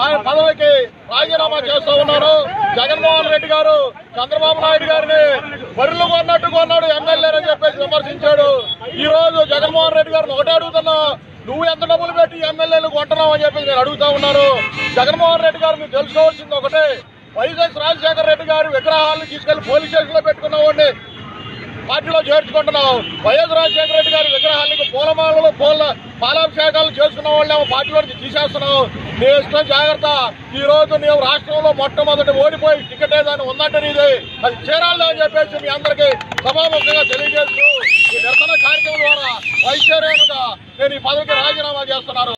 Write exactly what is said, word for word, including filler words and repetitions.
ఆయన పదవికి రాజీనామా చేస్తూ ఉన్నారు. జగన్మోహన్ రెడ్డి గారు చంద్రబాబు నాయుడు గారిని బరులు కొన్నట్టు కొన్నాడు ఎమ్మెల్యేని చెప్పేసి విమర్శించాడు. ఈ రోజు జగన్మోహన్ రెడ్డి గారిని ఒకటే అడుగుతున్నా, నువ్వు ఎంత డబ్బులు పెట్టి ఎమ్మెల్యేలు కొంటున్నావు అని చెప్పి నేను అడుగుతా ఉన్నాను. జగన్మోహన్ రెడ్డి గారు మీరు తెలుసుకోవాల్సింది ఒకటే, వైఎస్ రాజశేఖర రెడ్డి గారి విగ్రహాలను తీసుకెళ్లి పోలీస్ స్టేషన్ లో పెట్టుకున్నామండి, పార్టీలో చేర్చుకుంటున్నావు. వైఎస్ రాజశేఖర రెడ్డి గారి విగ్రహాలకు పూలమాలలు పూల పాలాభిషేకాలు చేసుకున్న వాళ్ళేమో పార్టీలో తీసేస్తున్నావు. నీ ఇష్టం, జాగ్రత్త. ఈ రోజు నీవు రాష్ట్రంలో మొట్టమొదటి ఓడిపోయి టికెట్ ఏదైనా ఉందంటే నీది అది చేరాలి అని చెప్పేసి మీ అందరికీ సభాముఖంగా తెలియజేస్తూ ఈ నిరసన కార్యక్రమం ద్వారా వైశ్వర్యంగా నేను ఈ పదవికి రాజీనామా చేస్తున్నాను.